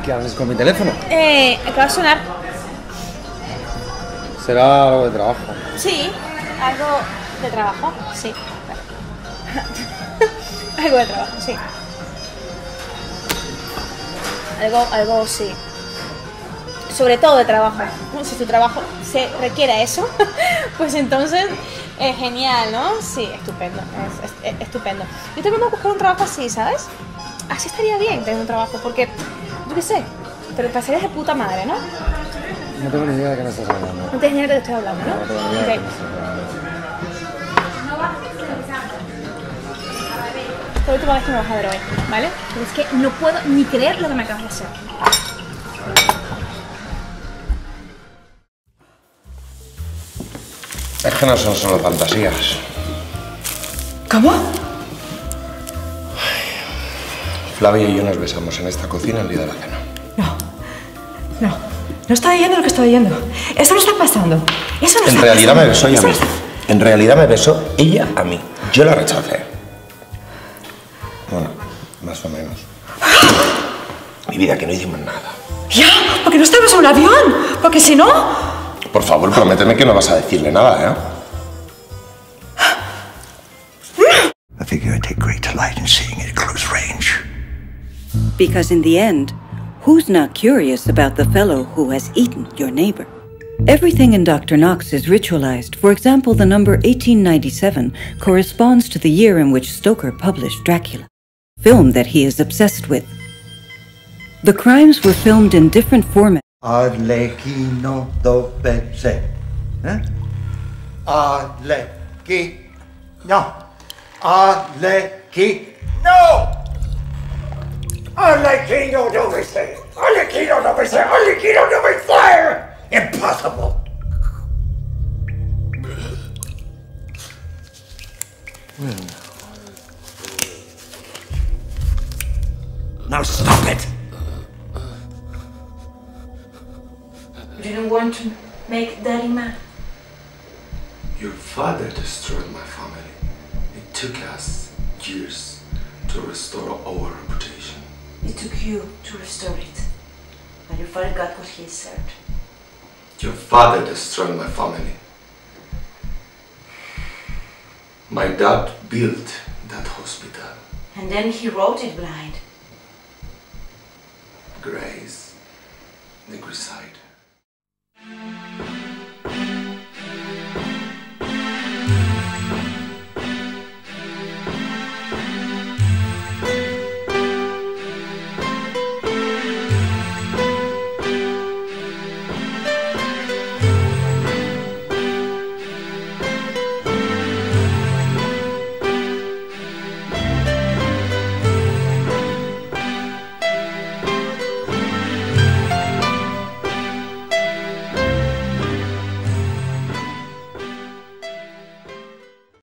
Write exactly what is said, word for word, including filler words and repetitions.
¿Qué haces con mi teléfono? Eh, acaba de sonar. Será algo de trabajo. Sí, algo de trabajo, sí. Algo de trabajo, sí. Algo, algo, sí. Sobre todo de trabajo. Si tu trabajo se requiere eso, pues entonces es genial, ¿no? Sí, estupendo, es, es, es estupendo. Yo también voy a buscar un trabajo así, ¿sabes? Así estaría bien tener un trabajo, porque, yo qué sé, te pasarías de puta madre, ¿no? No tengo ni idea de qué me estás hablando. No tienes ni idea de qué te estoy hablando, ¿no? No tengo ni idea de Okay. qué me estás hablando. Es la última vez que me vas a ver hoy, ¿vale? Pero es que no puedo ni creer lo que me acabas de hacer. Es que no son solo fantasías. ¿Cómo? Flavia y yo nos besamos en esta cocina el día de la cena. No, no, no estoy oyendo lo que estoy oyendo. Eso no está pasando. Eso no En está realidad pasando. me besó ella a Eso mí. no- En realidad me besó ella a mí. Yo la rechacé. Bueno, más o menos. Mi vida, que no hicimos nada. Ya, porque no estamos en un avión. Porque si no... Por favor, prométeme que no vas a decirle nada, ¿eh? I figure I take great delight in seeing it at close range. Because in the end, who's not curious about the fellow who has eaten your neighbor? Everything in Doctor Knox is ritualized. For example, the number eighteen ninety-seven corresponds to the year in which Stoker published Dracula, a film that he is obsessed with. The crimes were filmed in different formats. Arlecchino dove sei? Eh? Arlecchino. Arlecchino. Arlecchino dove sei? Arlecchino dove sei? Arlecchino dove sei? Impossible. Hmm. Now stop it. You didn't want to make Daddy mad. Your father destroyed my family. It took us years to restore our reputation. It took you to restore it. But your father got what he deserved. Your father destroyed my family. My dad built that hospital. And then he wrote it blind.